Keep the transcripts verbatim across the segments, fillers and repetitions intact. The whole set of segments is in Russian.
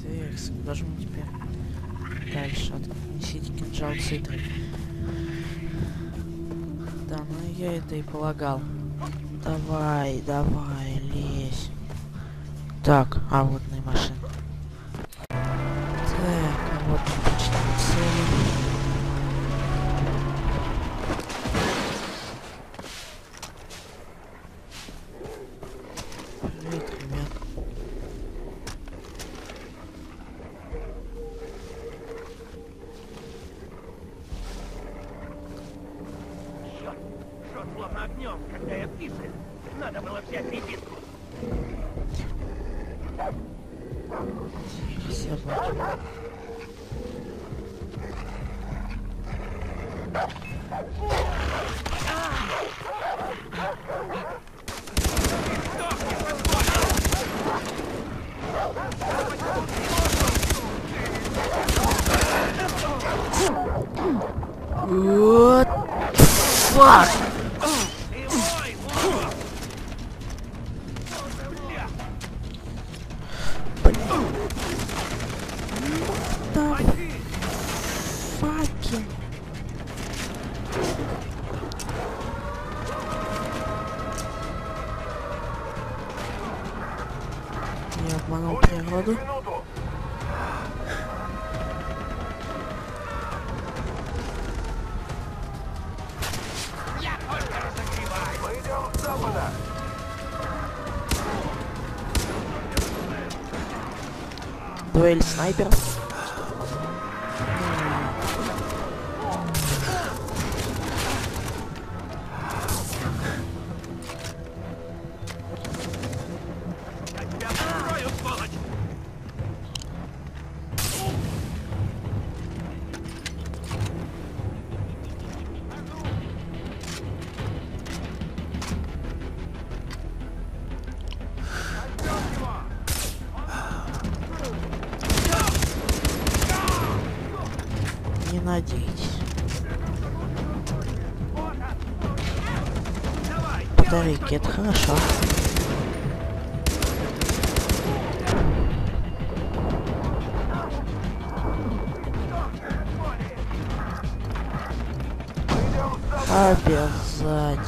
Так, куда же мы теперь? Дальше. Несите кинжал цитры. Да, ну я это и полагал. Давай, давай, лезь. Так, а вот на машина. Так, а вот мы почти цели. Привет, ребят. Черт, шот словно огнем, когда я писаю. Надо было взять ребятку. Собаки. What fuck? Fucking. Я обманул природу. Я только разогреваю. Мы идем с запада. Дуэль снайперов. Я тебя прикрою, сволочь. Не надейтесь. Батарейки, это хорошо. Обязательно.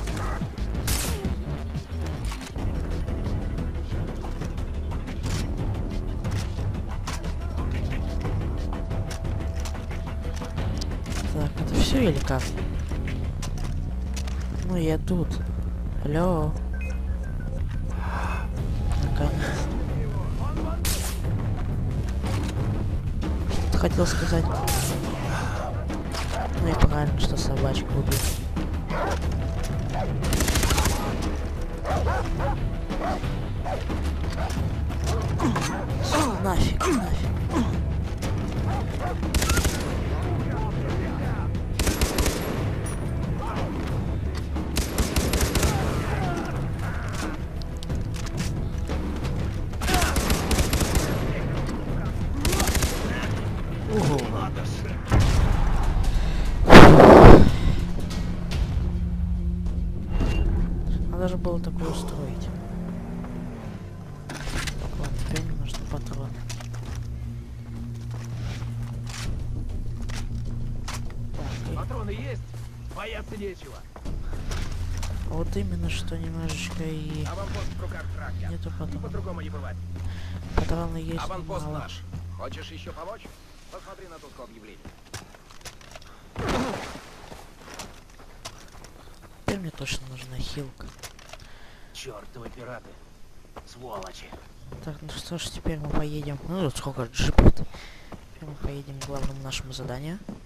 Так, это все или как? Ну я тут. Алло. Наконец. Что ты хотел сказать? Ну и правильно, что собачку убил. Нафиг, нафиг. Ого. Надо же было такое устроить. Так, ладно, теперь мне нужны патроны. Так, и Патроны есть? Бояться нечего. вот именно что немножечко и Аванпост в руках трактор. нету И патронов. по-другому не бывает. Патроны есть, но Аванпост мало. наш. Хочешь еще помочь? Посмотри на доску объявлений. Теперь мне точно нужна хилка. Чёртовы пираты. Сволочи. Так, ну что ж, теперь мы поедем. Ну тут сколько джипов-то. Теперь мы поедем к главному нашему заданию.